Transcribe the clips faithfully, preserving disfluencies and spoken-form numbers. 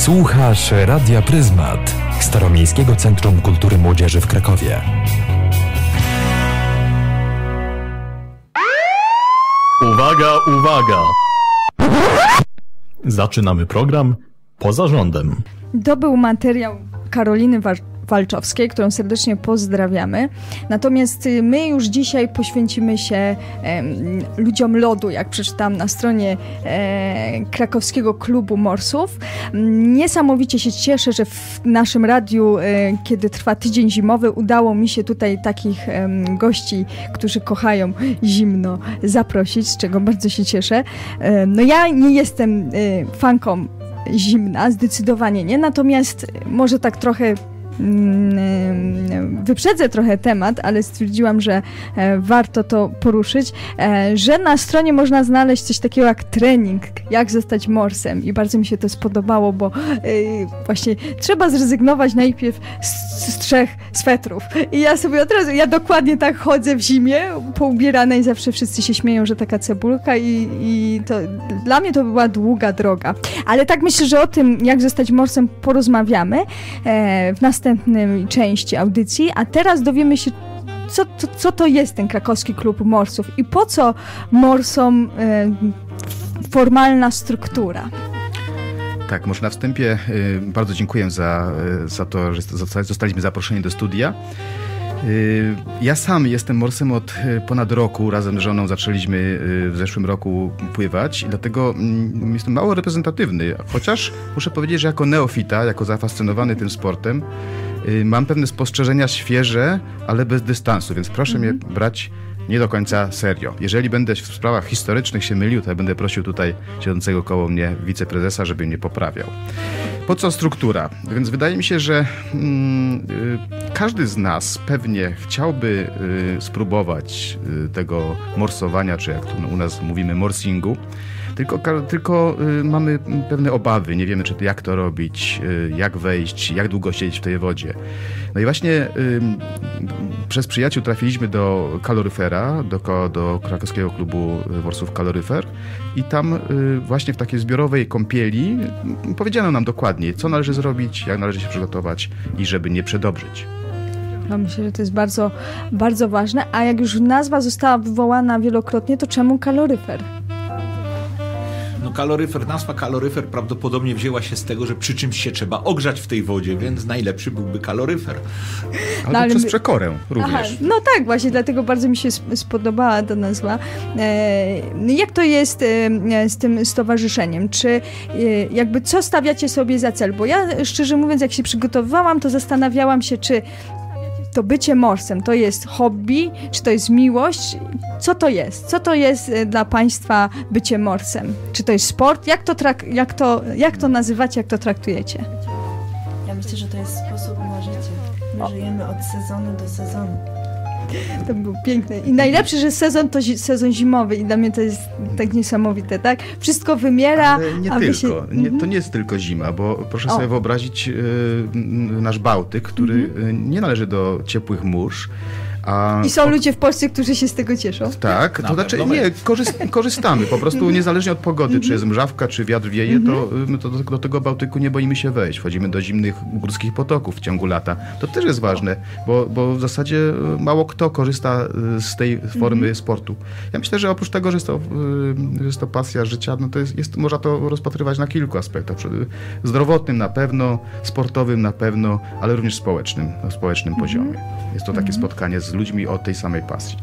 Słuchasz Radia Pryzmat, Staromiejskiego Centrum Kultury Młodzieży w Krakowie. Uwaga, uwaga! Zaczynamy program Poza Rządem. To był materiał Karoliny Wa- Walczowskiej, którą serdecznie pozdrawiamy. Natomiast my już dzisiaj poświęcimy się e, ludziom lodu, jak przeczytałam na stronie e, Krakowskiego Klubu Morsów. Niesamowicie się cieszę, że w naszym radiu, e, kiedy trwa tydzień zimowy, udało mi się tutaj takich e, gości, którzy kochają zimno, zaprosić, z czego bardzo się cieszę. E, no ja nie jestem e, fanką zimna, zdecydowanie nie, natomiast może tak trochę wyprzedzę trochę temat, ale stwierdziłam, że warto to poruszyć, że na stronie można znaleźć coś takiego jak trening, jak zostać morsem i bardzo mi się to spodobało, bo właśnie trzeba zrezygnować najpierw z, z trzech swetrów i ja sobie od razu, ja dokładnie tak chodzę w zimie, poubierana i zawsze wszyscy się śmieją, że taka cebulka i, i to dla mnie to była długa droga, ale tak myślę, że o tym, jak zostać morsem porozmawiamy w następnym następnej części audycji, a teraz dowiemy się, co to, co to jest ten Krakowski Klub Morsów i po co morsom e, formalna struktura. Tak, może na wstępie y, bardzo dziękuję za, y, za to, że zostaliśmy zaproszeni do studia. Y, ja sam jestem morsem od y, ponad roku. Razem z żoną zaczęliśmy y, w zeszłym roku pływać i dlatego y, jestem mało reprezentatywny. Chociaż muszę powiedzieć, że jako neofita, jako zafascynowany tym sportem, y, mam pewne spostrzeżenia świeże, ale bez dystansu, więc proszę mm. mnie brać nie do końca serio. Jeżeli będę w sprawach historycznych się mylił, to ja będę prosił tutaj siedzącego koło mnie wiceprezesa, żeby mnie poprawiał. Po co struktura? Więc wydaje mi się, że mm, y, każdy z nas pewnie chciałby y, spróbować y, tego morsowania, czy jak tu u nas mówimy, morsingu. Tylko, tylko y, mamy pewne obawy, nie wiemy, czy to, jak to robić, y, jak wejść, jak długo siedzieć w tej wodzie. No i właśnie y, przez przyjaciół trafiliśmy do kaloryfera, do, do Krakowskiego Klubu Morsów Kaloryfer i tam y, właśnie w takiej zbiorowej kąpieli y, powiedziano nam dokładnie, co należy zrobić, jak należy się przygotować i żeby nie przedobrzyć. No myślę, że to jest bardzo, bardzo ważne, a jak już nazwa została wywołana wielokrotnie, to czemu kaloryfer? No kaloryfer, nazwa kaloryfer prawdopodobnie wzięła się z tego, że przy czymś się trzeba ogrzać w tej wodzie, więc najlepszy byłby kaloryfer. Ale, no, ale przez my... przekorę również. Aha, no tak, właśnie dlatego bardzo mi się spodobała ta nazwa. E, jak to jest e, z tym stowarzyszeniem? Czy e, jakby co stawiacie sobie za cel? Bo ja szczerze mówiąc, jak się przygotowywałam, to zastanawiałam się, czy to bycie morsem to jest hobby, czy to jest miłość? Co to jest? Co to jest dla Państwa bycie morsem? Czy to jest sport? Jak to, trak- jak to, jak to nazywacie, jak to traktujecie? Ja myślę, że to jest sposób na życie. My o. żyjemy od sezonu do sezonu. To było piękne. I najlepszy, że sezon to zi- sezon zimowy i dla mnie to jest tak niesamowite, tak? Wszystko wymiera. Ale nie a tylko. się... nie, to nie jest tylko zima, bo proszę o. sobie wyobrazić y, nasz Bałtyk, który mm-hmm. nie należy do ciepłych mórz. A I są ludzie w Polsce, którzy się z tego cieszą. Tak, to znaczy nie, korzyst, korzystamy po prostu niezależnie od pogody, czy jest mrzawka, czy wiatr wieje, to, to do, do tego Bałtyku nie boimy się wejść. Wchodzimy do zimnych górskich potoków w ciągu lata. To też jest ważne, bo, bo w zasadzie mało kto korzysta z tej formy sportu. Ja myślę, że oprócz tego, że jest to, że jest to pasja życia, no to jest, jest, można to rozpatrywać na kilku aspektach. Zdrowotnym na pewno, sportowym na pewno, ale również społecznym, na społecznym poziomie. Jest to takie spotkanie z ludźmi o tej samej pasji.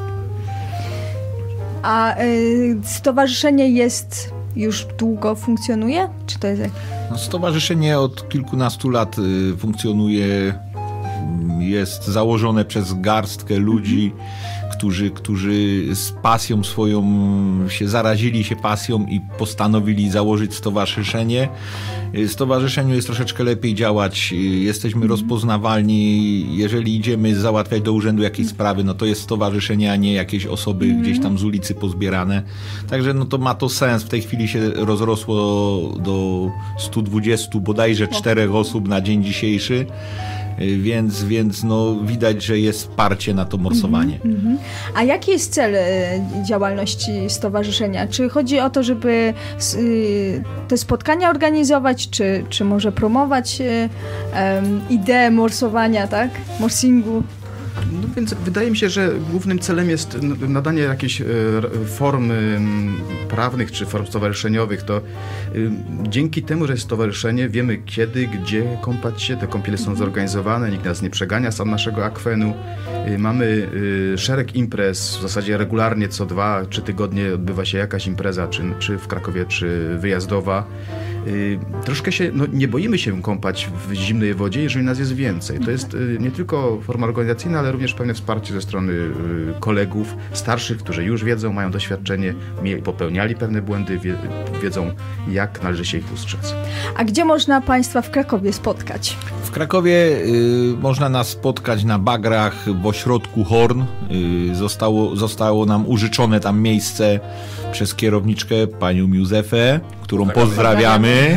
A y, stowarzyszenie jest już długo funkcjonuje? Czy to jest... No, stowarzyszenie od kilkunastu lat y, funkcjonuje. Jest założone przez garstkę ludzi, którzy, którzy z pasją swoją się zarazili się pasją i postanowili założyć stowarzyszenie. Stowarzyszeniu jest troszeczkę lepiej działać, jesteśmy rozpoznawalni, jeżeli idziemy załatwiać do urzędu jakieś sprawy, no to jest stowarzyszenie, a nie jakieś osoby mm. gdzieś tam z ulicy pozbierane. Także no to ma to sens. W tej chwili się rozrosło do stu dwudziestu bodajże czterech osób na dzień dzisiejszy. więc, więc no, widać, że jest parcie na to morsowanie. Mm-hmm. A jaki jest cel y, działalności stowarzyszenia? Czy chodzi o to, żeby y, te spotkania organizować, czy, czy może promować y, y, ideę morsowania, tak? Morsingu? No więc wydaje mi się, że głównym celem jest nadanie jakichś form prawnych czy form stowarzyszeniowych. To dzięki temu, że jest stowarzyszenie, wiemy kiedy, gdzie kąpać się. Te kąpiele są zorganizowane, nikt nas nie przegania z naszego akwenu. Mamy szereg imprez, w zasadzie regularnie co dwa, trzy tygodnie odbywa się jakaś impreza, czy, czy w Krakowie, czy wyjazdowa. Troszkę się, no nie boimy się kąpać w zimnej wodzie, jeżeli nas jest więcej. To jest nie tylko forma organizacyjna, ale również pewne wsparcie ze strony kolegów starszych, którzy już wiedzą, mają doświadczenie, popełniali pewne błędy, wie, wiedzą jak należy się ich ustrzec. A gdzie można Państwa w Krakowie spotkać? W Krakowie y, można nas spotkać na bagrach w ośrodku Horn. Y, zostało, zostało nam użyczone tam miejsce przez kierowniczkę panią Józefę, którą pozdrawiamy.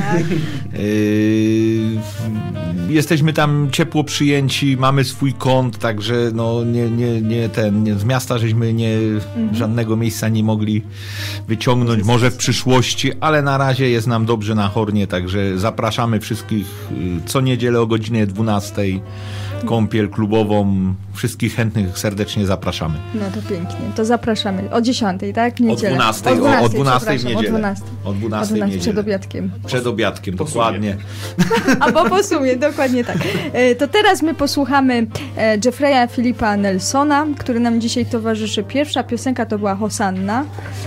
Y, jesteśmy tam ciepło przyjęci, mamy swój kąt, także no nie, nie, nie ten, nie, z miasta żeśmy nie, mhm. żadnego miejsca nie mogli wyciągnąć, może w przyszłości, ale na razie jest nam dobrze na Hornie, także zapraszamy wszystkich y, co niedzielę o godzinie dwunastej. Kąpiel klubową. Wszystkich chętnych serdecznie zapraszamy. No to pięknie. To zapraszamy. O dziesiątej, tak? Niedzielę. O dwunastej, o, o dwunastej w niedzielę. O dwunastej. O dwunastej w niedzielę. Przed obiadkiem. Przed obiadkiem, po dokładnie. Albo po sumie, dokładnie tak. To teraz my posłuchamy Jeffreya Philipa Nelsona, który nam dzisiaj towarzyszy. Pierwsza piosenka to była Hosanna.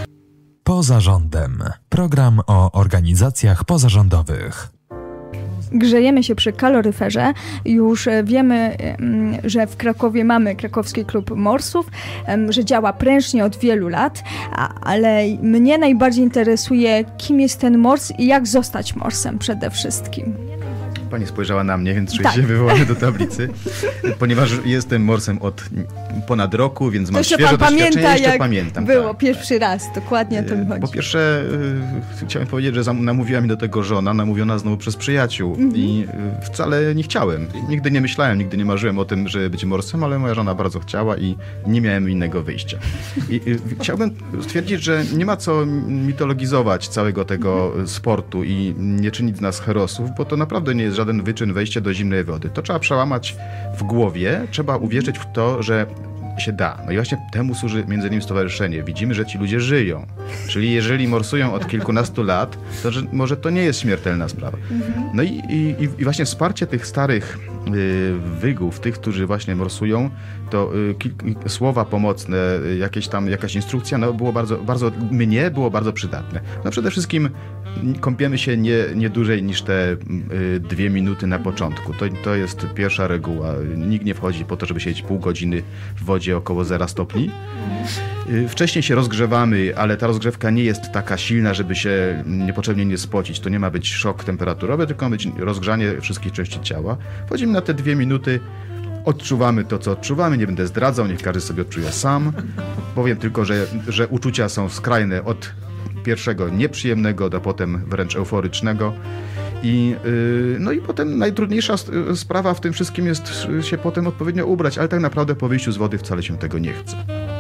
Poza rządem. Program o organizacjach pozarządowych. Grzejemy się przy kaloryferze. Już wiemy, że w Krakowie mamy Krakowski Klub Morsów, że działa prężnie od wielu lat, ale mnie najbardziej interesuje, kim jest ten mors i jak zostać morsem przede wszystkim. Pani spojrzała na mnie, więc czuję tak. się wywołany do tablicy. Ponieważ jestem morsem od ponad roku, więc mam świeże doświadczenie. Jeszcze jak pamiętam. Było tak. pierwszy raz, dokładnie o tym chodzi. Po pierwsze, y, chciałem powiedzieć, że namówiła mnie do tego żona, namówiona znowu przez przyjaciół. Mm-hmm. I y, wcale nie chciałem. Nigdy nie myślałem, nigdy nie marzyłem o tym, żeby być morsem, ale moja żona bardzo chciała i nie miałem innego wyjścia. I y, chciałbym stwierdzić, że nie ma co mitologizować całego tego mm-hmm. sportu i nie czynić z nas herosów, bo to naprawdę nie jest żaden wyczyn wejście do zimnej wody. To trzeba przełamać w głowie, trzeba uwierzyć w to, że się da. No i właśnie temu służy między innymi stowarzyszenie. Widzimy, że ci ludzie żyją. Czyli jeżeli morsują od kilkunastu lat, to że może to nie jest śmiertelna sprawa. No i, i, i właśnie wsparcie tych starych y, wygów, tych, którzy właśnie morsują, to y, kilk, słowa pomocne, y, jakieś tam, jakaś instrukcja, no było bardzo, bardzo, mnie było bardzo przydatne. No przede wszystkim kąpiemy się nie, nie dłużej niż te y, dwie minuty na początku. To, to jest pierwsza reguła. Nikt nie wchodzi po to, żeby siedzieć pół godziny w wodzie około zera stopni. Y, wcześniej się rozgrzewamy, ale ta rozgrzewka nie jest taka silna, żeby się niepotrzebnie nie spocić. To nie ma być szok temperaturowy, tylko ma być rozgrzanie wszystkich części ciała. Wchodzimy na te dwie minuty, odczuwamy to, co odczuwamy. Nie będę zdradzał, niech każdy sobie odczuje sam. Powiem tylko, że, że uczucia są skrajne od pierwszego nieprzyjemnego do potem wręcz euforycznego. I, yy, no i potem najtrudniejsza sprawa w tym wszystkim jest się potem odpowiednio ubrać, ale tak naprawdę po wyjściu z wody wcale się tego nie chce.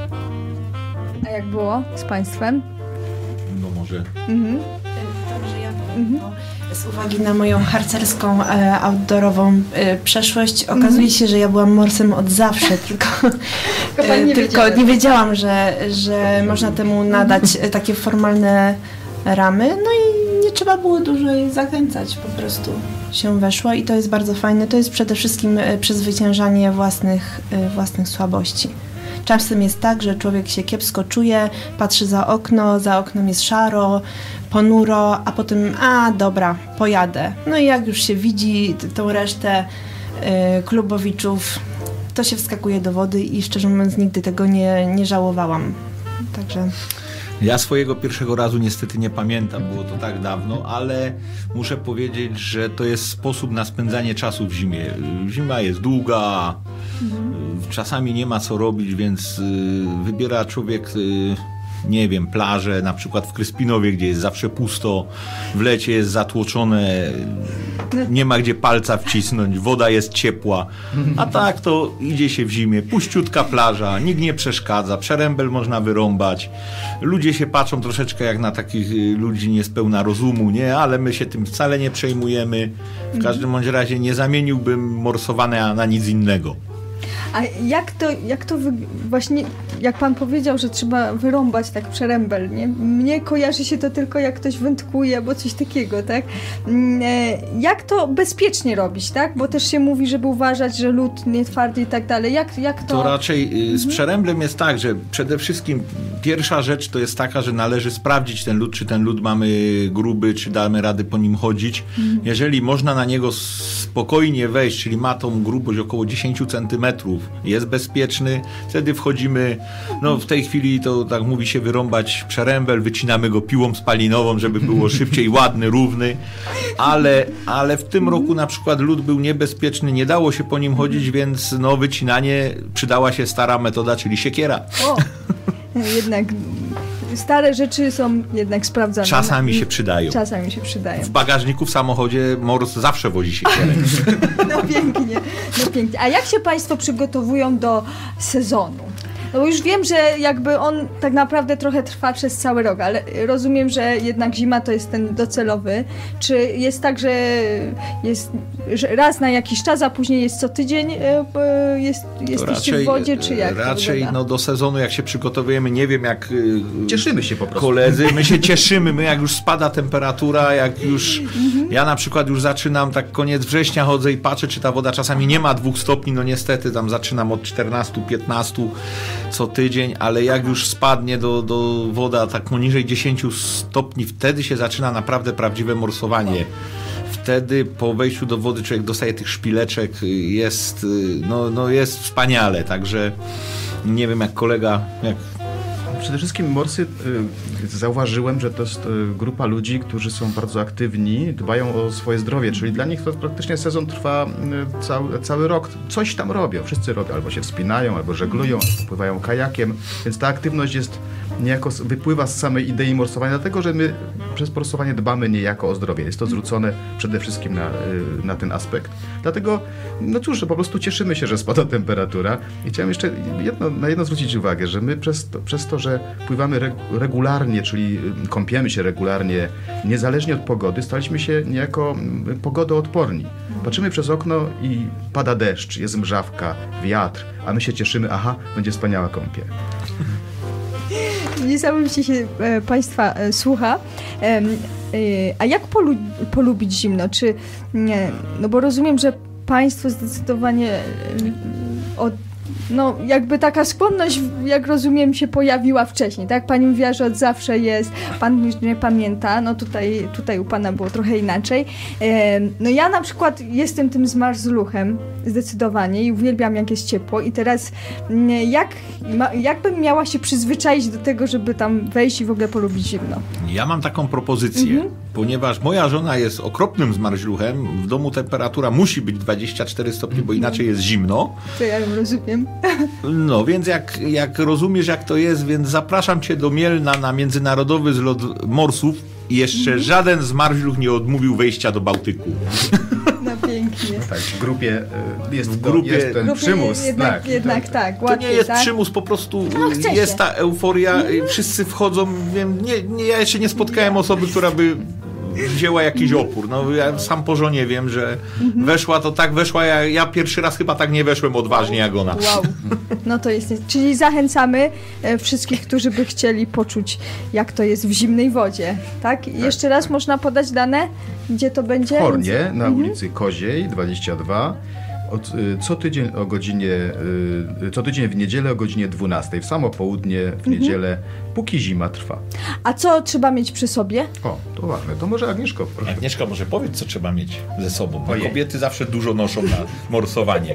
A jak było z Państwem? No może... Mhm. Dobrze, ja powiem, bo z uwagi na moją harcerską, e, outdoorową e, przeszłość okazuje się, że ja byłam morsem od zawsze, tylko, e, nie tylko nie wiedziałam, że, że można temu nadać e, takie formalne ramy, no i nie trzeba było dłużej zachęcać, po prostu się weszło i to jest bardzo fajne. To jest przede wszystkim e, przezwyciężanie własnych, e, własnych słabości. Czasem jest tak, że człowiek się kiepsko czuje, patrzy za okno, za oknem jest szaro, ponuro, a potem, a dobra, pojadę. No i jak już się widzi t- tą resztę y, klubowiczów, to się wskakuje do wody i szczerze mówiąc nigdy tego nie, nie żałowałam. Także... Ja swojego pierwszego razu niestety nie pamiętam, było to tak dawno, ale muszę powiedzieć, że to jest sposób na spędzanie czasu w zimie. Zima jest długa, mhm. czasami nie ma co robić, więc wybiera człowiek nie wiem, plaże, na przykład w Kryspinowie, gdzie jest zawsze pusto, w lecie jest zatłoczone, nie ma gdzie palca wcisnąć, woda jest ciepła, a tak to idzie się w zimie, puściutka plaża, nikt nie przeszkadza, przerębel można wyrąbać, ludzie się patrzą troszeczkę jak na takich ludzi niespełna rozumu, nie, ale my się tym wcale nie przejmujemy, w każdym bądź razie nie zamieniłbym morsowania na nic innego. A jak to, jak to wy... właśnie, jak pan powiedział, że trzeba wyrąbać tak przerębel, nie? Mnie kojarzy się to tylko jak ktoś wędkuje albo coś takiego, tak? Jak to bezpiecznie robić, tak? Bo też się mówi, żeby uważać, że lód nie twardy i tak dalej. Jak, jak to... To raczej z przeręblem jest tak, że przede wszystkim pierwsza rzecz to jest taka, że należy sprawdzić ten lód, czy ten lód mamy gruby, czy damy rady po nim chodzić. Mhm. Jeżeli można na niego spokojnie wejść, czyli ma tą grubość około dziesięć centymetrów, jest bezpieczny, wtedy wchodzimy, no w tej chwili to tak mówi się wyrąbać przerębel, wycinamy go piłą spalinową, żeby było szybciej, ładny, równy, ale, ale w tym roku na przykład lód był niebezpieczny, nie dało się po nim chodzić, więc no wycinanie, przydała się stara metoda, czyli siekiera. O, jednak stare rzeczy są jednak sprawdzane. Czasami się przydają. Czasami się przydają. W bagażniku w samochodzie mors zawsze wozi siekierę. No pięknie, no pięknie. A jak się państwo przygotowują do sezonu? No bo już wiem, że jakby on tak naprawdę trochę trwa przez cały rok, ale rozumiem, że jednak zima to jest ten docelowy. Czy jest tak, że jest że raz na jakiś czas, a później jest co tydzień jest, jesteście raczej, w wodzie, czy jak? Raczej no, do sezonu jak się przygotowujemy, nie wiem jak cieszymy się po prostu. Koledzy, my się cieszymy, my jak już spada temperatura, jak już ja na przykład już zaczynam tak koniec września chodzę i patrzę, czy ta woda czasami nie ma dwóch stopni, no niestety tam zaczynam od czternastu piętnastu co tydzień, ale jak już spadnie do, do woda tak poniżej dziesięciu stopni, wtedy się zaczyna naprawdę prawdziwe morsowanie. Wtedy po wejściu do wody człowiek dostaje tych szpileczek, jest, no, no jest wspaniale, także nie wiem jak kolega... Jak... Przede wszystkim morsy, y, zauważyłem, że to jest y, grupa ludzi, którzy są bardzo aktywni, dbają o swoje zdrowie, czyli dla nich to praktycznie sezon trwa y, cały, cały rok. Coś tam robią, wszyscy robią, albo się wspinają, albo żeglują, albo pływają kajakiem, więc ta aktywność jest niejako wypływa z samej idei morsowania, dlatego że my przez morsowanie dbamy niejako o zdrowie. Jest to zwrócone przede wszystkim na, na ten aspekt. Dlatego, no cóż, po prostu cieszymy się, że spada temperatura. I chciałem jeszcze jedno, na jedno zwrócić uwagę, że my przez to, przez to że pływamy regularnie, czyli kąpiemy się regularnie, niezależnie od pogody, staliśmy się niejako pogodoodporni. Patrzymy przez okno i pada deszcz, jest mrzawka, wiatr, a my się cieszymy, aha, będzie wspaniała kąpiel. Niesamowicie się e, Państwa e, słucha. E, e, a jak polu, polubić zimno? Czy nie? No bo rozumiem, że Państwo zdecydowanie e, od no jakby taka skłonność, jak rozumiem, się pojawiła wcześniej, tak? Pani mówiła, że od zawsze jest, pan nie pamięta, no tutaj, tutaj u pana było trochę inaczej. E, no ja na przykład jestem tym zmarzluchem zdecydowanie i uwielbiam jak jest ciepło i teraz jak, jakbym miała się przyzwyczaić do tego, żeby tam wejść i w ogóle polubić zimno? Ja mam taką propozycję, mhm. ponieważ moja żona jest okropnym zmarzluchem, w domu temperatura musi być dwadzieścia cztery stopnie, bo inaczej jest zimno. To ja ją rozumiem. No więc jak, jak rozumiesz jak to jest, więc zapraszam cię do Mielna na międzynarodowy zlot morsów i jeszcze mm. żaden zmarzluch nie odmówił wejścia do Bałtyku. No pięknie. No tak, w grupie jest, w grupie, jest ten grupie przymus. Jednak tak, jednak tak. tak. To łatwiej, nie jest tak? przymus, po prostu no, jest ta euforia, mm. wszyscy wchodzą, wiem, nie, nie, ja jeszcze nie spotkałem osoby, która by wzięła jakiś opór. No ja sam po żonie wiem, że mhm. weszła to tak weszła, ja, ja pierwszy raz chyba tak nie weszłem odważnie jak ona. Wow. No to jest, czyli zachęcamy e, wszystkich, którzy by chcieli poczuć, jak to jest w zimnej wodzie, tak? tak. Jeszcze raz można podać dane, gdzie to będzie? W Hornie, na ulicy Koziej dwadzieścia dwa. Od, co tydzień o godzinie, co tydzień w niedzielę o godzinie dwunastej, w samo południe w niedzielę, mhm. póki zima trwa. A co trzeba mieć przy sobie? O, to ważne. To może Agnieszko, proszę. Agnieszka, może powiedz, co trzeba mieć ze sobą, bo Ojej. Kobiety zawsze dużo noszą na morsowanie.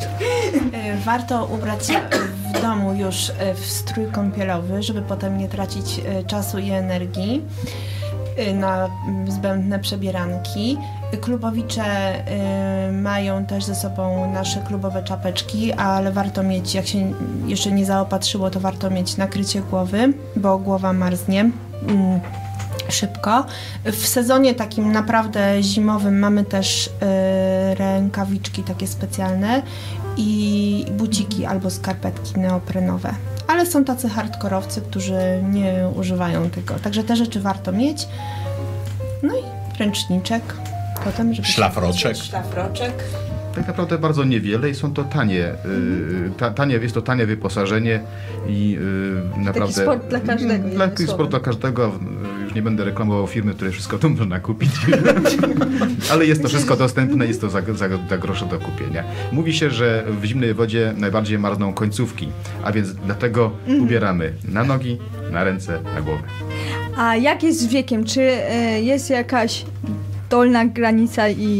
Warto ubrać się w domu już w strój kąpielowy, żeby potem nie tracić czasu i energii. na zbędne przebieranki. Klubowicze mają też ze sobą nasze klubowe czapeczki, ale warto mieć, jak się jeszcze nie zaopatrzyło, to warto mieć nakrycie głowy, bo głowa marznie szybko. W sezonie takim naprawdę zimowym mamy też rękawiczki takie specjalne i buciki albo skarpetki neoprenowe. Ale są tacy hardkorowcy, którzy nie używają tego. Także te rzeczy warto mieć. No i ręczniczek. Potem, żeby Szlafroczek. Szlafroczek. Tak naprawdę bardzo niewiele i są to tanie, y, ta, tanie jest to tanie wyposażenie i y, naprawdę... Taki sport dla każdego. Dla, taki sport dla każdego. Już nie będę reklamował firmy, które wszystko tu można kupić. Ale jest to wszystko dostępne, jest to za, za, za grosze do kupienia. Mówi się, że w zimnej wodzie najbardziej marzną końcówki, a więc dlatego mm. ubieramy na nogi, na ręce, na głowę. A jak jest z wiekiem? Czy y, jest jakaś dolna granica i...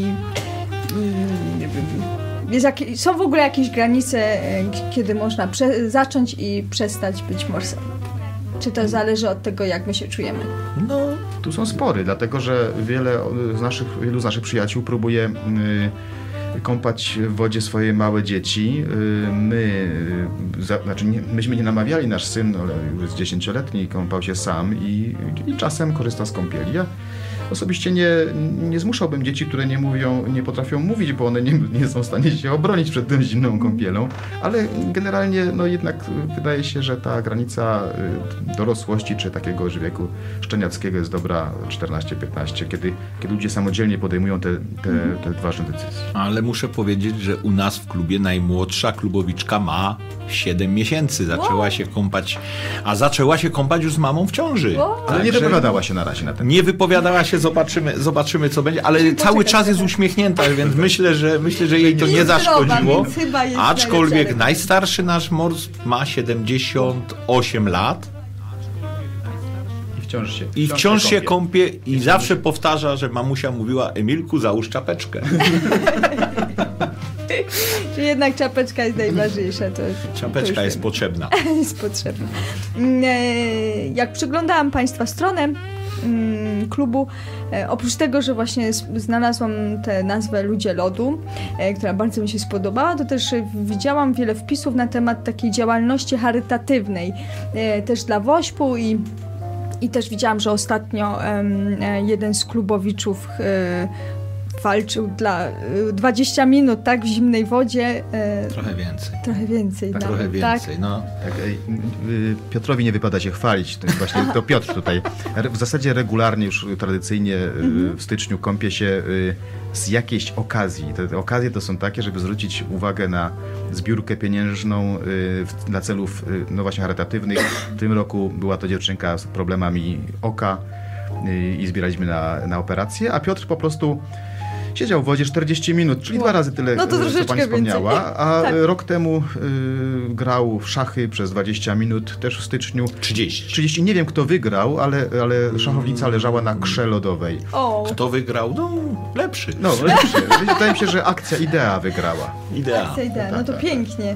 Jest jak, są w ogóle jakieś granice, kiedy można prze, zacząć i przestać być morsem? Czy to zależy od tego, jak my się czujemy? No, tu są spory, dlatego że wiele z naszych, wielu z naszych przyjaciół próbuje y, kąpać w wodzie swoje małe dzieci. Y, my, y, za, znaczy nie, myśmy nie namawiali, nasz syn, ale już jest dziesięcioletni, kąpał się sam i, i czasem korzysta z kąpieli. Ja osobiście nie, nie zmuszałbym dzieci, które nie mówią, nie potrafią mówić, bo one nie, nie są w stanie się obronić przed tą zimną kąpielą, ale generalnie no jednak wydaje się, że ta granica dorosłości czy takiego już wieku szczeniackiego jest dobra czternaście piętnaście, kiedy, kiedy ludzie samodzielnie podejmują te, te, te ważne decyzje. Ale muszę powiedzieć, że u nas w klubie najmłodsza klubowiczka ma siedem miesięcy. Zaczęła wow. się kąpać, a zaczęła się kąpać już z mamą w ciąży. Wow. Ale nie wypowiadała się na razie na ten. Nie wypowiadała się, zobaczymy, zobaczymy co będzie, ale Czyli cały czas jest trochę. uśmiechnięta, więc myślę, że myślę, że jej to nie zaszkodziło. Aczkolwiek najstarszy nasz mors ma siedemdziesiąt osiem lat. I wciąż się, I wciąż się kąpie i, I zawsze powtarza, że mamusia mówiła: Emilku, załóż czapeczkę. Czyli jednak czapeczka jest najważniejsza. To, czapeczka to jest potrzebna. jest potrzebna. Jak przyglądałam Państwa stronę klubu, oprócz tego, że właśnie znalazłam tę nazwę Ludzie Lodu, która bardzo mi się spodobała, to też widziałam wiele wpisów na temat takiej działalności charytatywnej, też dla WOŚP-u i I też widziałam, że ostatnio um, jeden z klubowiczów um, walczył dla dwadzieścia minut, tak, w zimnej wodzie. E, trochę więcej. Trochę więcej, tak. No, Trochę więcej, tak. no. Tak, Piotrowi nie wypada się chwalić, to jest właśnie to Piotr tutaj. W zasadzie regularnie, już tradycyjnie w styczniu kąpie się z jakiejś okazji. Te, te okazje to są takie, żeby zwrócić uwagę na zbiórkę pieniężną dla celów, no właśnie, charytatywnych. W tym roku była to dziewczynka z problemami oka i zbieraliśmy na, na operację, a Piotr po prostu siedział w wodzie czterdzieści minut, czyli dwa razy tyle, no to co pani wspomniała, więcej. a tak. rok temu y, grał w szachy przez dwadzieścia minut, też w styczniu. trzydzieści. trzydzieści. Nie wiem, kto wygrał, ale, ale szachownica leżała na krze lodowej. O. Kto wygrał? No, lepszy. No, lepszy. Wydaje mi się, że akcja Idea wygrała. Idea. Akcja Idea, no to tak, pięknie.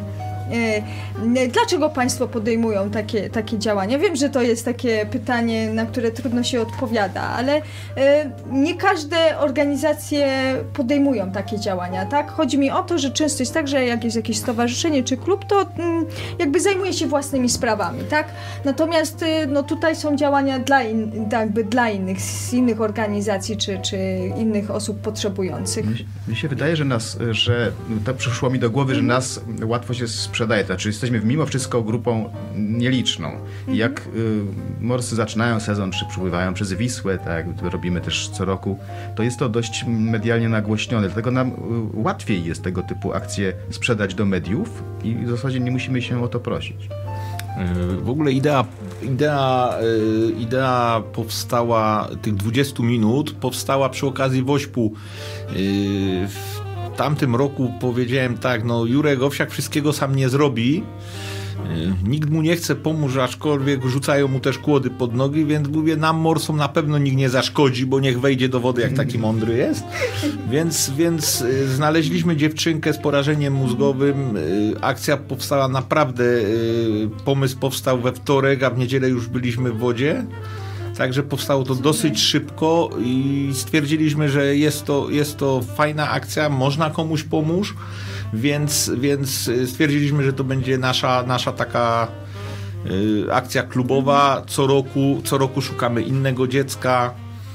Dlaczego Państwo podejmują takie, takie działania? Wiem, że to jest takie pytanie, na które trudno się odpowiada, ale nie każde organizacje podejmują takie działania, tak? Chodzi mi o to, że często jest tak, że jak jest jakieś stowarzyszenie czy klub, to jakby zajmuje się własnymi sprawami, tak? Natomiast no, tutaj są działania dla, in, jakby dla innych, z innych organizacji czy, czy innych osób potrzebujących. Mi, mi się wydaje, że nas, że to przyszło mi do głowy, że nas łatwo się sprzedaje. Znaczy jesteśmy mimo wszystko grupą nieliczną. I jak y, morsy zaczynają sezon, czy przypływają przez Wisłę, tak jak robimy też co roku, to jest to dość medialnie nagłośnione. Dlatego nam y, łatwiej jest tego typu akcje sprzedać do mediów i w zasadzie nie musimy się o to prosić. W ogóle idea, idea, idea powstała, tych dwudziestu minut, powstała przy okazji WOŚP-u. W tamtym roku powiedziałem tak, no Jurek Owsiak wszystkiego sam nie zrobi, nikt mu nie chce pomóc, aczkolwiek rzucają mu też kłody pod nogi, więc mówię, nam morsom na pewno nikt nie zaszkodzi, bo niech wejdzie do wody, jak taki mądry jest. Więc, więc znaleźliśmy dziewczynkę z porażeniem mózgowym. Akcja powstała naprawdę, pomysł powstał we wtorek, a w niedzielę już byliśmy w wodzie. Także powstało to dosyć szybko i stwierdziliśmy, że jest to, jest to fajna akcja, można komuś pomóc, więc, więc stwierdziliśmy, że to będzie nasza, nasza taka y, akcja klubowa. Co roku, co roku szukamy innego dziecka.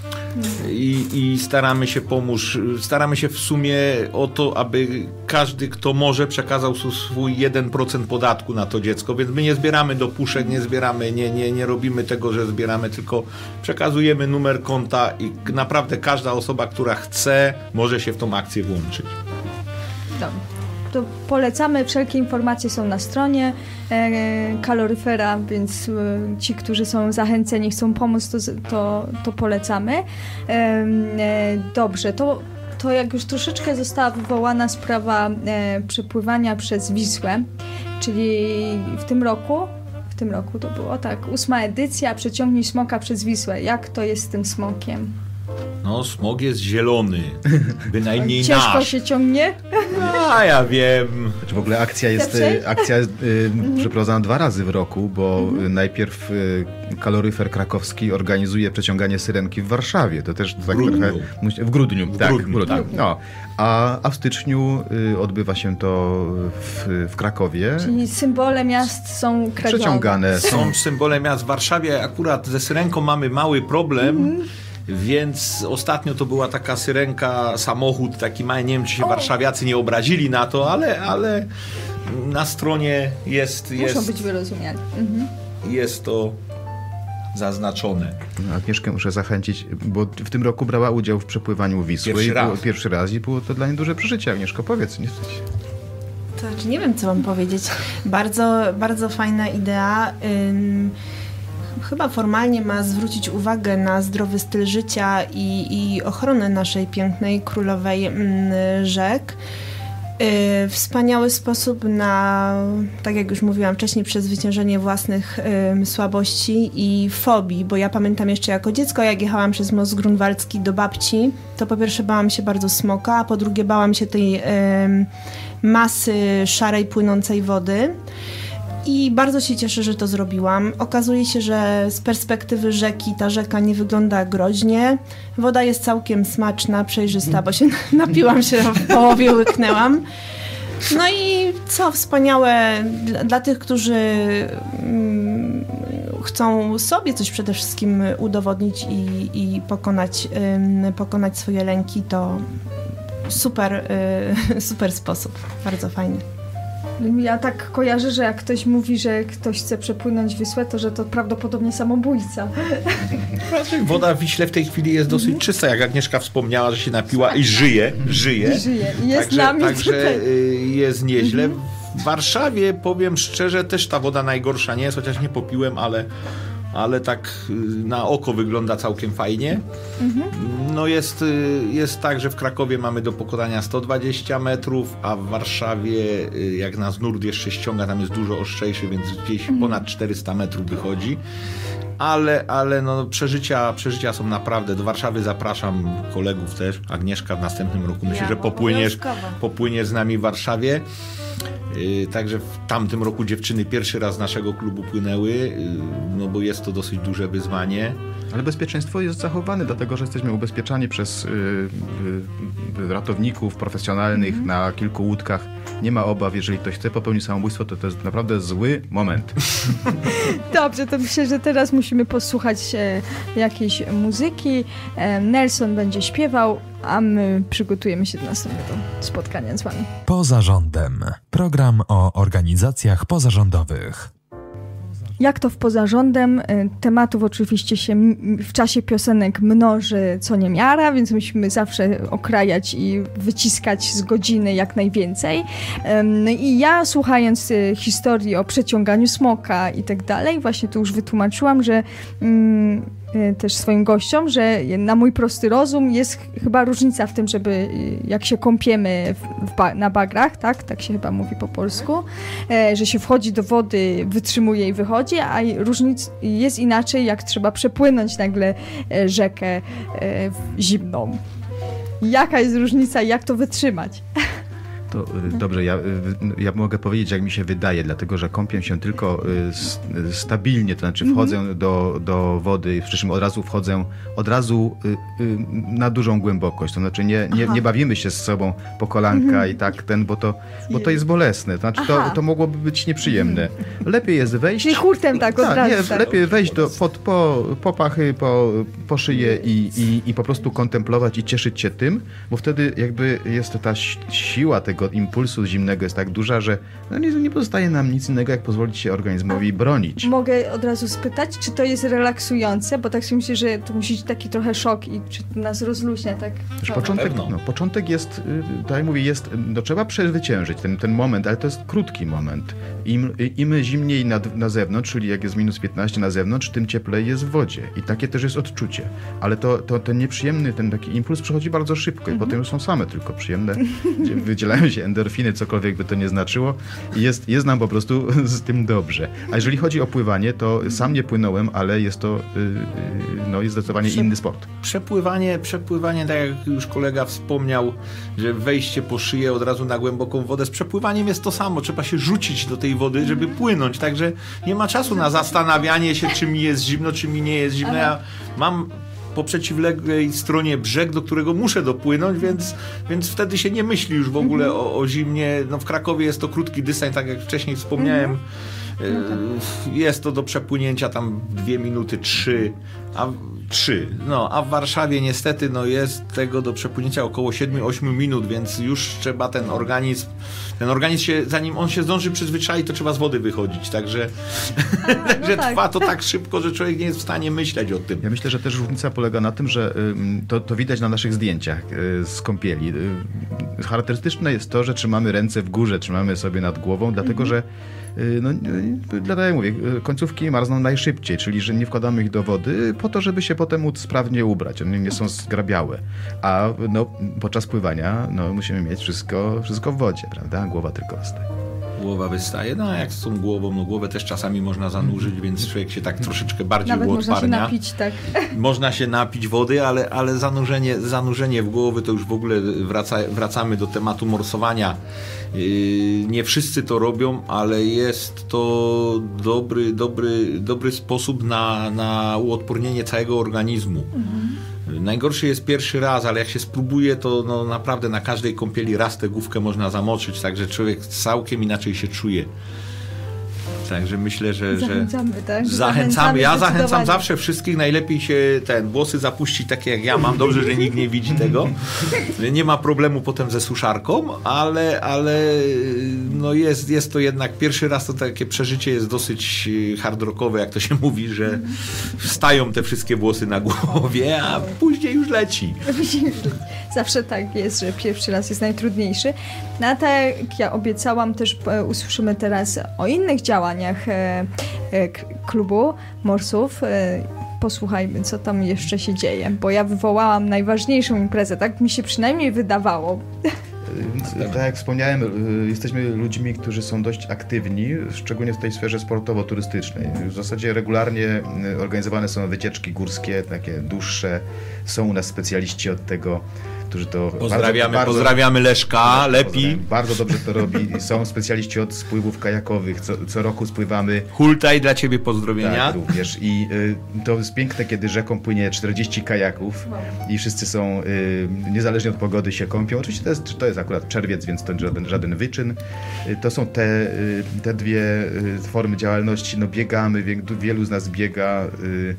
I, i staramy się pomóc, staramy się w sumie o to, aby każdy, kto może, przekazał swój jeden procent podatku na to dziecko, więc my nie zbieramy do puszek, nie zbieramy, nie, nie, nie robimy tego, że zbieramy, tylko przekazujemy numer konta i naprawdę każda osoba, która chce, może się w tą akcję włączyć. Dobrze. To polecamy, wszelkie informacje są na stronie e, kaloryfera, więc e, ci, którzy są zachęceni, chcą pomóc, to, to, to polecamy. E, e, dobrze, to, to jak już troszeczkę została wywołana sprawa e, przepływania przez Wisłę, czyli w tym roku, w tym roku to było tak, ósma edycja, przeciągnij smoka przez Wisłę. Jak to jest z tym smokiem? No, smok jest zielony, bynajmniej Ciężko nasz. się ciągnie? A ja wiem. Znaczy w ogóle akcja jest, y, akcja jest y, mhm. przeprowadzana dwa razy w roku, bo mhm. najpierw y, kaloryfer krakowski organizuje przeciąganie syrenki w Warszawie. To też tak trochę... W grudniu. W tak, grudniu, w grudniu. Tak. No. A, a w styczniu y, odbywa się to w, w Krakowie. Czyli symbole miast są krajowe. Przeciągane są. Są symbole miast. W Warszawie akurat ze syrenką mamy mały problem, mhm. więc ostatnio to była taka syrenka, samochód taki mały, nie wiem, czy się o. warszawiacy nie obrazili na to, ale, ale na stronie jest... Muszą jest, być wyrozumiane. Mhm. Jest to zaznaczone. No, Agnieszkę muszę zachęcić, bo w tym roku brała udział w przepływaniu Wisły. Pierwszy raz. Było, pierwszy raz i było to dla niej duże przeżycie. Agnieszko, powiedz, nie wstydź się. To znaczy, nie wiem, co mam powiedzieć. Bardzo, bardzo fajna idea. Ym... Chyba formalnie ma zwrócić uwagę na zdrowy styl życia i, i ochronę naszej pięknej, królowej mm, rzek. Yy, wspaniały sposób na, tak jak już mówiłam wcześniej, przezwyciężenie własnych yy, słabości i fobii, bo ja pamiętam jeszcze jako dziecko, jak jechałam przez most grunwaldzki do babci, to po pierwsze bałam się bardzo smoka, a po drugie bałam się tej yy, masy szarej, płynącej wody. I bardzo się cieszę, że to zrobiłam. Okazuje się, że z perspektywy rzeki ta rzeka nie wygląda groźnie. Woda jest całkiem smaczna, przejrzysta, bo się napiłam się, w połowie łyknęłam. No i co wspaniałe dla, dla tych, którzy mm, chcą sobie coś przede wszystkim udowodnić i, i pokonać, ym, pokonać swoje lęki, to super, y, super sposób. Bardzo fajny. Ja tak kojarzę, że jak ktoś mówi, że ktoś chce przepłynąć Wisłę, to że to prawdopodobnie samobójca. Woda w Wiśle w tej chwili jest dosyć mm. czysta, jak Agnieszka wspomniała, że się napiła i żyje, żyje. I żyje. I jest także, nami także tutaj. jest nieźle. Mm-hmm. W Warszawie, powiem szczerze, też ta woda najgorsza nie jest, chociaż nie popiłem, ale ale tak na oko wygląda całkiem fajnie. Mhm. No jest, jest tak, że w Krakowie mamy do pokonania sto dwadzieścia metrów, a w Warszawie, jak nas nurt jeszcze ściąga, tam jest dużo ostrzejszy, więc gdzieś mhm. ponad czterysta metrów wychodzi. Ale, ale no, przeżycia, przeżycia są naprawdę. Do Warszawy zapraszam kolegów też. Agnieszka w następnym roku. Myślę, ja, że popłyniesz, popłyniesz z nami w Warszawie. Yy, także w tamtym roku dziewczyny pierwszy raz z naszego klubu płynęły, yy, no bo jest to dosyć duże wyzwanie. Ale bezpieczeństwo jest zachowane, dlatego że jesteśmy ubezpieczani przez yy, yy, ratowników profesjonalnych mm-hmm. na kilku łódkach. Nie ma obaw, jeżeli ktoś chce popełnić samobójstwo, to to jest naprawdę zły moment. Dobrze, to myślę, że teraz musimy posłuchać e, jakiejś muzyki. E, Nelson będzie śpiewał, a my przygotujemy się do następnego spotkania z wami. Poza rządem. Program o organizacjach pozarządowych. Jak to w Poza rządem? Tematów oczywiście się w czasie piosenek mnoży co niemiara, więc musimy zawsze okrajać i wyciskać z godziny jak najwięcej. I ja, słuchając historii o przeciąganiu smoka i tak dalej, właśnie tu już wytłumaczyłam, że mm, też swoim gościom, że na mój prosty rozum jest chyba różnica w tym, żeby jak się kąpiemy w, w ba- na bagrach, tak? Tak się chyba mówi po polsku, e, że się wchodzi do wody, wytrzymuje i wychodzi, a różnic jest inaczej, jak trzeba przepłynąć nagle e, rzekę e, zimną. Jaka jest różnica i jak to wytrzymać? To y, dobrze, ja, y, ja mogę powiedzieć, jak mi się wydaje, dlatego że kąpię się tylko y, s, y, stabilnie, to znaczy wchodzę mm-hmm. do, do wody, przy czym od razu wchodzę od razu y, y, na dużą głębokość, to znaczy nie, nie, nie bawimy się z sobą po kolanka mm-hmm. i tak ten, bo to, bo to jest bolesne, to znaczy to, to mogłoby być nieprzyjemne. Lepiej jest wejść... Czyli hurtem tak od ta, razu. Nie, tak. Lepiej wejść do, pod, po, po pachy, po, po szyję i, i, i po prostu kontemplować i cieszyć się tym, bo wtedy jakby jest ta siła tego impulsu zimnego jest tak duża, że no nie, nie pozostaje nam nic innego, jak pozwolić się organizmowi A bronić. Mogę od razu spytać, czy to jest relaksujące, bo tak sobie myślę, że to musi być taki trochę szok i czy nas rozluźnia tak? Wiesz, początek, no, początek jest, tak jak mówię, jest, no, trzeba przezwyciężyć ten, ten moment, ale to jest krótki moment. Im, im zimniej na, na zewnątrz, czyli jak jest minus piętnaście na zewnątrz, tym cieplej jest w wodzie. I takie też jest odczucie. Ale to, to ten nieprzyjemny, ten taki impuls przychodzi bardzo szybko i mm-hmm. potem są same tylko przyjemne. Wydzielają się endorfiny, cokolwiek by to nie znaczyło. I jest, jest nam po prostu z tym dobrze. A jeżeli chodzi o pływanie, to sam nie płynąłem, ale jest to yy, no, jest zdecydowanie Prze- inny sport. Przepływanie, przepływanie, tak jak już kolega wspomniał, że wejście po szyję od razu na głęboką wodę, z przepływaniem jest to samo. Trzeba się rzucić do tej wody, żeby płynąć. Także nie ma czasu na zastanawianie się, czy mi jest zimno, czy mi nie jest zimno. Ja mam po przeciwległej stronie brzeg, do którego muszę dopłynąć, więc, więc wtedy się nie myśli już w ogóle o, o zimnie. No w Krakowie jest to krótki dystans, tak jak wcześniej wspomniałem. Jest to do przepłynięcia tam dwie minuty, trzy, a trzy. No, a w Warszawie niestety no, jest tego do przepłynięcia około siedem osiem minut, więc już trzeba ten organizm, ten organizm się, zanim on się zdąży przyzwyczaić, to trzeba z wody wychodzić, także, a, no także tak. Trwa to tak szybko, że człowiek nie jest w stanie myśleć o tym. Ja myślę, że też różnica polega na tym, że y, to, to widać na naszych zdjęciach y, z kąpieli. Y, charakterystyczne jest to, że trzymamy ręce w górze, trzymamy sobie nad głową, dlatego mm-hmm. że No, dlatego ja mówię, końcówki marzną najszybciej, czyli że nie wkładamy ich do wody po to, żeby się potem móc sprawnie ubrać. One nie są zgrabiałe. A no, podczas pływania no, musimy mieć wszystko, wszystko w wodzie, prawda? Głowa tylko wystaje. Głowa wystaje, no a jak z tą głową, no głowę też czasami można zanurzyć, więc człowiek się tak troszeczkę bardziej Nawet uodparnia. można się napić, tak. Można się napić wody, ale, ale zanurzenie, zanurzenie w głowy to już w ogóle wraca, wracamy do tematu morsowania. Yy, nie wszyscy to robią, ale jest to dobry, dobry, dobry sposób na, na uodpornienie całego organizmu. Mhm. Najgorszy jest pierwszy raz, ale jak się spróbuje, to no naprawdę na każdej kąpieli raz tę główkę można zamoczyć, także człowiek całkiem inaczej się czuje. Także myślę, że... Zachęcamy, że tak? Zachęcamy. Ja zachęcam zawsze wszystkich. Najlepiej się ten włosy zapuścić takie jak ja mam. Dobrze, że nikt nie widzi tego. Nie ma problemu potem ze suszarką, ale, ale no jest, jest to jednak pierwszy raz to takie przeżycie jest dosyć hard rockowe, jak to się mówi, że wstają te wszystkie włosy na głowie, a później już leci. Zawsze tak jest, że pierwszy raz jest najtrudniejszy. No a tak jak ja obiecałam, też usłyszymy teraz o innych działaniach e, e, klubu Morsów. E, posłuchajmy, co tam jeszcze się dzieje, bo ja wywołałam najważniejszą imprezę, tak mi się przynajmniej wydawało. Tak jak wspomniałem, jesteśmy ludźmi, którzy są dość aktywni, szczególnie w tej sferze sportowo-turystycznej. W zasadzie regularnie organizowane są wycieczki górskie, takie dłuższe. Są u nas specjaliści od tego, którzy to... Pozdrawiamy, bardzo, pozdrawiamy Leszka, Lepi. Bardzo dobrze to robi. Są specjaliści od spływów kajakowych. Co, co roku spływamy. Hultaj dla ciebie pozdrowienia. Tak, również. I y, to jest piękne, kiedy rzeką płynie czterdzieści kajaków i wszyscy są, y, niezależnie od pogody, się kąpią. Oczywiście to jest, to jest akurat czerwiec, więc to żaden, żaden wyczyn. Y, to są te, y, te dwie y, formy działalności. No biegamy, wie, wielu z nas biega. Y,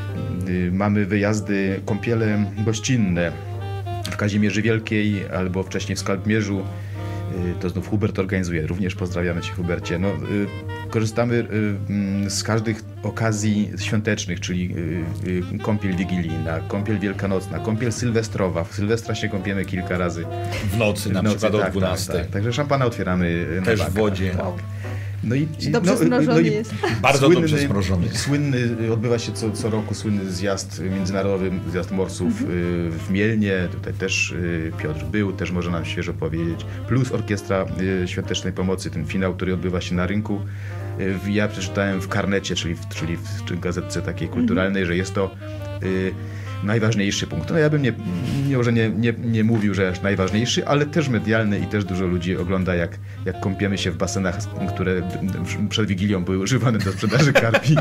y, mamy wyjazdy, kąpiele gościnne. W Kazimierzy Wielkiej albo wcześniej w Skalpmierzu, to znów Hubert organizuje, również pozdrawiamy Cię, Hubercie. No, korzystamy z każdych okazji świątecznych, czyli kąpiel wigilijna, kąpiel wielkanocna, kąpiel sylwestrowa. W Sylwestra się kąpiemy kilka razy. W nocy, na w nocy, przykład tak, o dwunastej. Tak, tak. Także szampana otwieramy też na w wodzie. Tak. No i, Czy dobrze no, zmrożony no i jest? Bardzo słynny, dobrze zmrożony. Słynny, odbywa się co, co roku słynny zjazd międzynarodowy, zjazd morsów mhm. w Mielnie. Tutaj też Piotr był, też może nam świeżo powiedzieć. Plus Orkiestra Świątecznej Pomocy, ten finał, który odbywa się na rynku. Ja przeczytałem w Karnecie, czyli w, czyli w gazetce takiej kulturalnej, mhm. że jest to najważniejszy punkt. No ja bym nie, nie, może nie, nie, nie mówił, że aż najważniejszy, ale też medialny i też dużo ludzi ogląda, jak, jak kąpiemy się w basenach, które przed Wigilią były używane do sprzedaży karpi.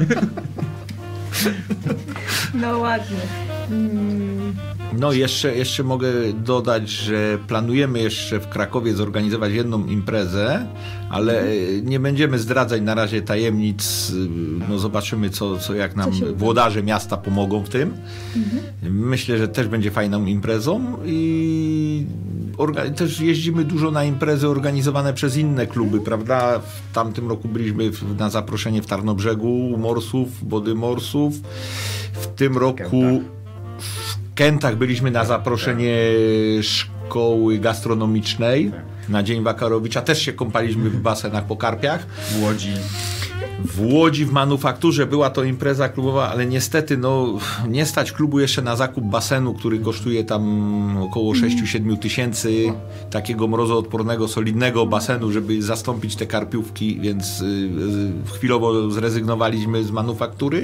No ładnie. Mm. No jeszcze, jeszcze mogę dodać, że planujemy jeszcze w Krakowie zorganizować jedną imprezę, ale nie będziemy zdradzać na razie tajemnic. No zobaczymy, co, co jak nam co włodarze miasta pomogą w tym. Mhm. Myślę, że też będzie fajną imprezą i orga- też jeździmy dużo na imprezy organizowane przez inne kluby, prawda? W tamtym roku byliśmy w, na zaproszenie w Tarnobrzegu Morsów, Body Morsów. W tym roku w Kętach byliśmy na zaproszenie szkoły gastronomicznej na Dzień Wakarowicza. Też się kąpaliśmy w basenach po karpiach. W Łodzi. W Łodzi, w Manufakturze była to impreza klubowa, ale niestety no, nie stać klubu jeszcze na zakup basenu, który kosztuje tam około sześć siedem tysięcy, takiego mrozoodpornego, solidnego basenu, żeby zastąpić te karpiówki, więc y, y, chwilowo zrezygnowaliśmy z Manufaktury.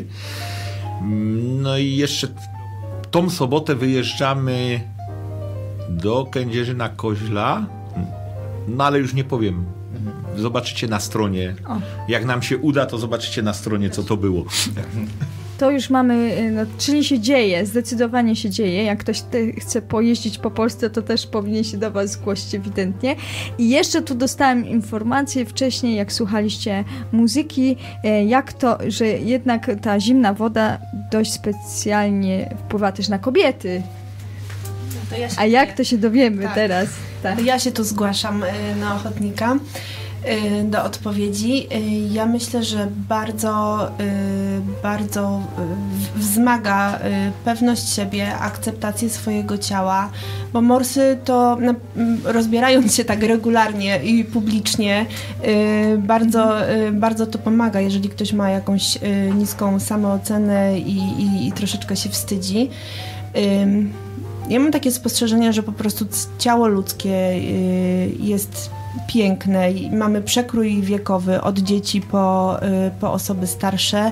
No i jeszcze tą sobotę wyjeżdżamy do Kędzierzyna Koźla, no ale już nie powiem. Zobaczycie na stronie. O. Jak nam się uda, to zobaczycie na stronie, co to było. To już mamy, no, czyli się dzieje, zdecydowanie się dzieje. Jak ktoś te, chce pojeździć po Polsce, to też powinien się do was zgłosić ewidentnie. I jeszcze tu dostałem informację wcześniej, jak słuchaliście muzyki, jak to, że jednak ta zimna woda dość specjalnie wpływa też na kobiety. No to ja się A jak to się dowiemy tak. teraz? Tak. To ja się tu zgłaszam na ochotnika do odpowiedzi. Ja myślę, że bardzo, bardzo wzmaga pewność siebie, akceptację swojego ciała, bo morsy to rozbierając się tak regularnie i publicznie bardzo, bardzo to pomaga, jeżeli ktoś ma jakąś niską samoocenę i, i, i troszeczkę się wstydzi. Ja mam takie spostrzeżenie, że po prostu ciało ludzkie jest piękne i mamy przekrój wiekowy od dzieci po, po osoby starsze.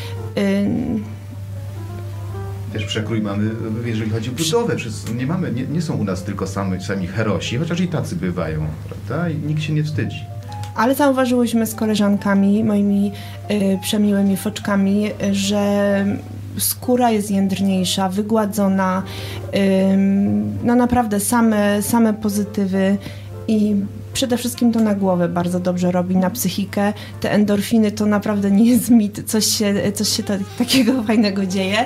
Też przekrój mamy, jeżeli chodzi o budowę. Nie, mamy, nie, nie są u nas tylko sami, sami herosi, chociaż i tacy bywają, prawda? I nikt się nie wstydzi. Ale zauważyłyśmy z koleżankami, moimi y, przemiłymi foczkami, że skóra jest jędrniejsza, wygładzona, y, no naprawdę same, same pozytywy i przede wszystkim to na głowę bardzo dobrze robi, na psychikę. Te endorfiny to naprawdę nie jest mit, coś się, coś się ta, takiego fajnego dzieje.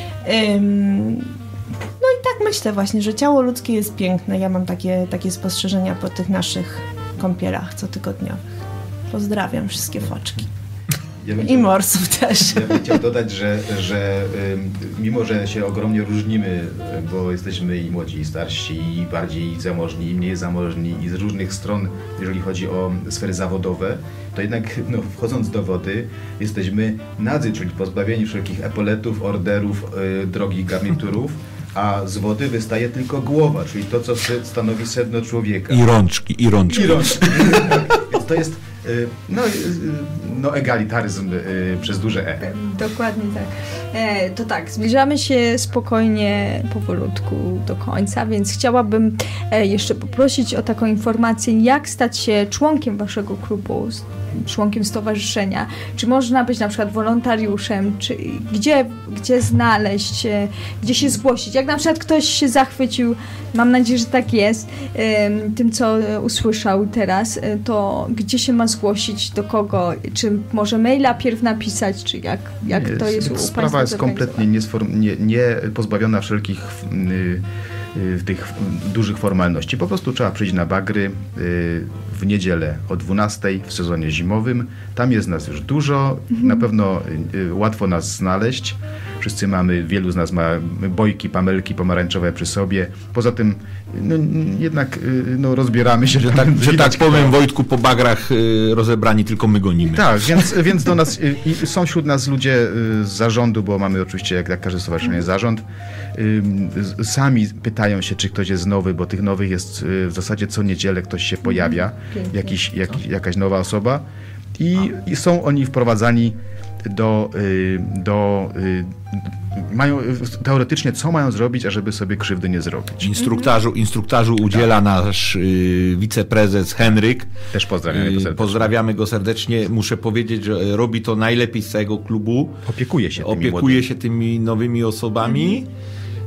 Ym, no i tak myślę właśnie, że ciało ludzkie jest piękne. Ja mam takie, takie spostrzeżenia po tych naszych kąpielach cotygodniowych. Pozdrawiam wszystkie foczki. Ja I chciał, morsów też. Ja bym chciał dodać, że, że mimo, że się ogromnie różnimy, bo jesteśmy i młodzi, i starsi, i bardziej zamożni, i mniej zamożni, i z różnych stron, jeżeli chodzi o sfery zawodowe, to jednak no, wchodząc do wody jesteśmy nadzy, czyli pozbawieni wszelkich epoletów, orderów, yy, drogich garniturów, a z wody wystaje tylko głowa, czyli to, co stanowi sedno człowieka. I rączki, i rączki. I rączki. Więc to jest no, no egalitaryzm przez duże E. Dokładnie tak. E, to tak, zbliżamy się spokojnie, powolutku do końca, więc chciałabym e, jeszcze poprosić o taką informację, jak stać się członkiem waszego klubu, członkiem stowarzyszenia. Czy można być na przykład wolontariuszem, czy gdzie, gdzie znaleźć, e, gdzie się zgłosić. Jak na przykład ktoś się zachwycił, mam nadzieję, że tak jest, e, tym co usłyszał teraz, e, to gdzie się ma zgłosić, do kogo, czy może maila pierw napisać, czy jak, jak nie, to jest u Państwa? Sprawa jest kompletnie nie, nie pozbawiona wszelkich y, y, tych dużych formalności. Po prostu trzeba przyjść na bagry y, w niedzielę o dwunastej w sezonie zimowym. Tam jest nas już dużo, mhm. na pewno y, łatwo nas znaleźć. Wszyscy mamy, wielu z nas ma bojki, pamelki pomarańczowe przy sobie. Poza tym no, jednak no, rozbieramy się. Że tak, że tak powiem, Wojtku, po bagrach y, rozebrani, tylko my gonimy. Tak, więc, więc do nas y, y, są wśród nas ludzie y, z zarządu, bo mamy oczywiście, jak, jak każde stowarzyszenie, zarząd. Y, sami pytają się, czy ktoś jest nowy, bo tych nowych jest y, w zasadzie co niedzielę ktoś się pojawia, jakiś, jak, jakaś nowa osoba i, i są oni wprowadzani do, do mają teoretycznie, co mają zrobić, ażeby sobie krzywdy nie zrobić. Instruktażu, instruktażu udziela tak. nasz y, wiceprezes Henryk. Też pozdrawiamy go serdecznie. Pozdrawiamy go serdecznie. Muszę powiedzieć, że robi to najlepiej z całego klubu. Opiekuje się tymi Opiekuje młodymi. się tymi nowymi osobami. Mhm.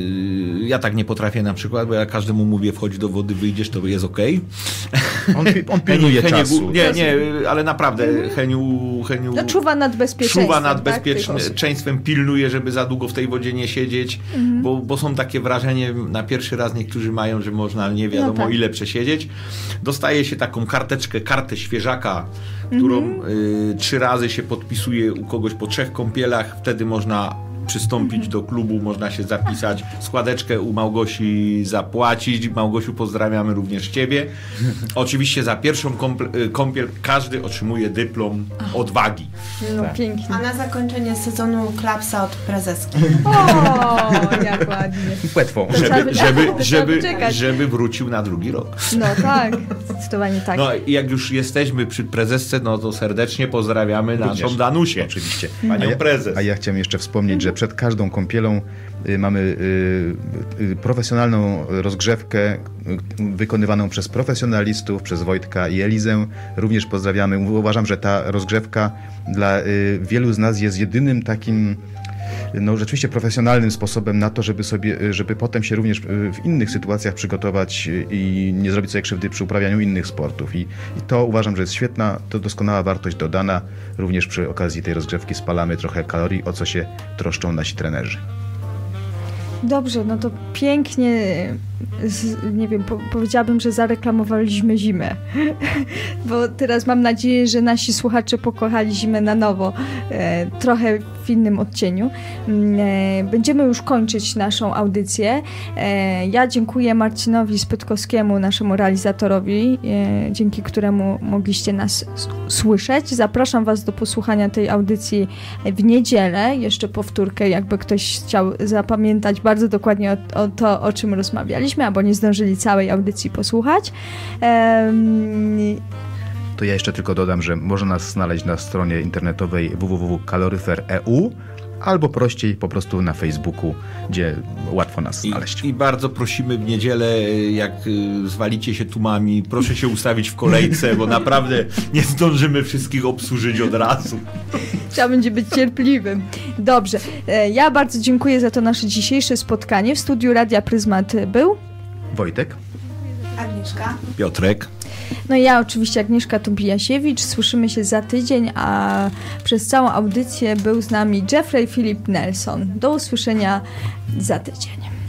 Ja tak nie potrafię na przykład, bo ja każdemu mówię, wchodź do wody, wyjdziesz, to jest okej. On, on pilnuje Heniu, czasu. Nie, nie, ale naprawdę Heniu... Heniu no, czuwa nad bezpieczeństwem. Czuwa nad tak, bezpieczeństwem, pilnuje, żeby za długo w tej wodzie nie siedzieć, mhm. bo, bo są takie wrażenie, na pierwszy raz niektórzy mają, że można nie wiadomo no tak. ile przesiedzieć. Dostaje się taką karteczkę, kartę świeżaka, którą mhm. y, trzy razy się podpisuje u kogoś po trzech kąpielach, wtedy można przystąpić do klubu, można się zapisać, składeczkę u Małgosi zapłacić. Małgosiu, pozdrawiamy również Ciebie. Oczywiście za pierwszą kąpiel każdy otrzymuje dyplom odwagi. No tak. Pięknie. A na zakończenie sezonu klapsa od prezeski. O, jak ładnie. Płetwą. Żeby, żeby, żeby, żeby wrócił na drugi rok. No tak, zdecydowanie tak. No i jak już jesteśmy przy prezesce, no to serdecznie pozdrawiamy również naszą Danusię. Oczywiście. Panią a ja, prezes. A ja chciałem jeszcze wspomnieć, że przed każdą kąpielą y, mamy y, y, profesjonalną rozgrzewkę y, wykonywaną przez profesjonalistów, przez Wojtka i Elizę. Również pozdrawiamy. Uważam, że ta rozgrzewka dla y, wielu z nas jest jedynym takim no rzeczywiście profesjonalnym sposobem na to, żeby sobie, żeby potem się również w innych sytuacjach przygotować i nie zrobić sobie krzywdy przy uprawianiu innych sportów. I, i to uważam, że jest świetna, to doskonała wartość dodana. Również przy okazji tej rozgrzewki spalamy trochę kalorii, o co się troszczą nasi trenerzy. Dobrze, no to pięknie, z, nie wiem, po, powiedziałabym, że zareklamowaliśmy zimę, bo teraz mam nadzieję, że nasi słuchacze pokochali zimę na nowo, e, trochę w innym odcieniu. E, będziemy już kończyć naszą audycję. E, ja dziękuję Marcinowi Spytkowskiemu, naszemu realizatorowi, e, dzięki któremu mogliście nas s- słyszeć. Zapraszam Was do posłuchania tej audycji w niedzielę, jeszcze powtórkę, jakby ktoś chciał zapamiętać bardzo dokładnie o, o to, o czym rozmawialiśmy, albo nie zdążyli całej audycji posłuchać. Um... To ja jeszcze tylko dodam, że można nas znaleźć na stronie internetowej w w w kropka kaloryfer kropka e u albo prościej po prostu na Facebooku, gdzie łatwo nas znaleźć. I, i bardzo prosimy w niedzielę, jak zwalicie się tłumami, proszę się ustawić w kolejce, bo naprawdę nie zdążymy wszystkich obsłużyć od razu. Trzeba będzie być cierpliwym. Dobrze. Ja bardzo dziękuję za to nasze dzisiejsze spotkanie. W studiu Radia Pryzmat był Wojtek, Agnieszka, Piotrek. No i ja oczywiście Agnieszka Tobijasiewicz. Słyszymy się za tydzień, a przez całą audycję był z nami Jeffrey Philip Nelson. Do usłyszenia za tydzień.